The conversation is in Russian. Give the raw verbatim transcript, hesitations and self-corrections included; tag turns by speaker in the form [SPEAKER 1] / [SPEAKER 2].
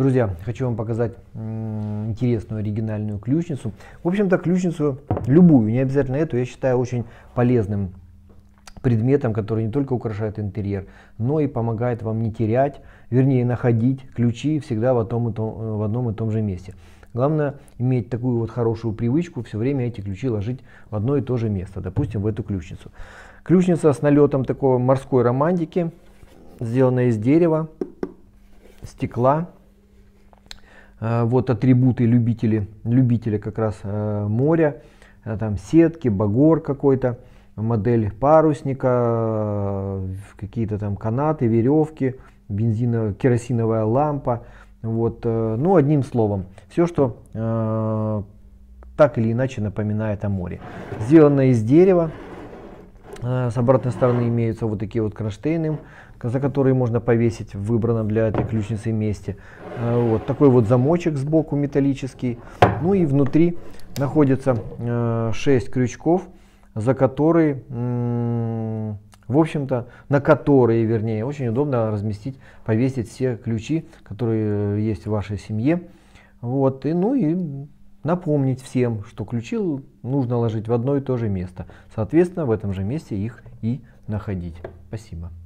[SPEAKER 1] Друзья, хочу вам показать интересную оригинальную ключницу. В общем-то, ключницу любую, не обязательно эту, я считаю очень полезным предметом, который не только украшает интерьер, но и помогает вам не терять, вернее находить ключи всегда в одном и том, в одном и том же месте. Главное иметь такую вот хорошую привычку все время эти ключи ложить в одно и то же место, допустим, в эту ключницу. Ключница с налетом такой морской романтики, сделана из дерева, стекла. Вот атрибуты любители, любители как раз моря, там сетки, багор какой-то, модель парусника, какие-то там канаты, веревки, бензиновая, керосиновая лампа. Вот, ну, одним словом, все, что э, так или иначе напоминает о море. Сделано из дерева. С обратной стороны имеются вот такие вот кронштейны, за которые можно повесить в выбранном для этой ключницы месте. Вот такой вот замочек сбоку металлический. Ну и внутри находится шесть крючков, за которые, в общем-то, на которые, вернее, очень удобно разместить, повесить все ключи, которые есть в вашей семье. Вот, и, ну и напомнить всем, что ключи нужно ложить в одно и то же место. Соответственно, в этом же месте их и находить. Спасибо.